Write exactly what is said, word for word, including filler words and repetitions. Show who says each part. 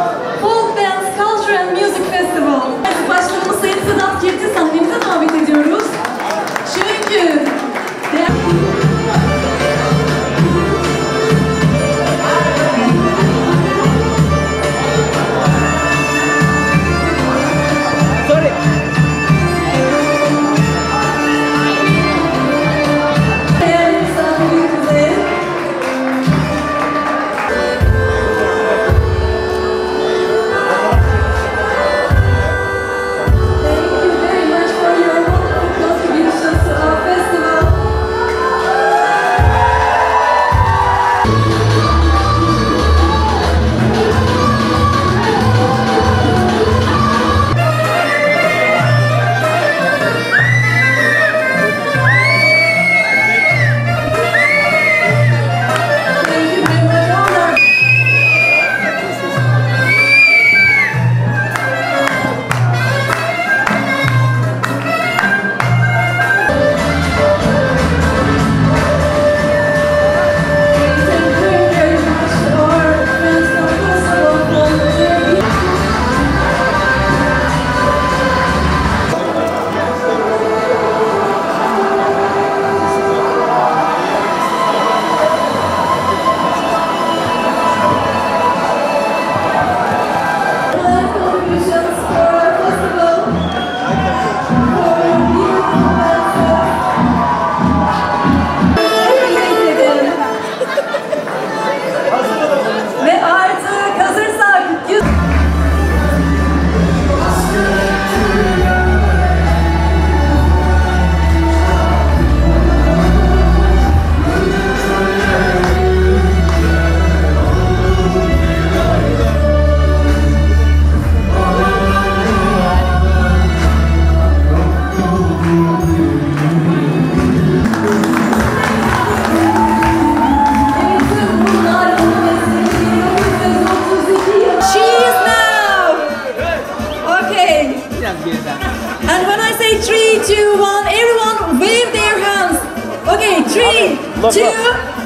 Speaker 1: Folk Dance Culture and Music Festival. Başkanımız Sayın Sedat Kirti sahnemize davet ediyoruz. Çünkü and when I say three, two, one, everyone wave their hands. Okay, three, two.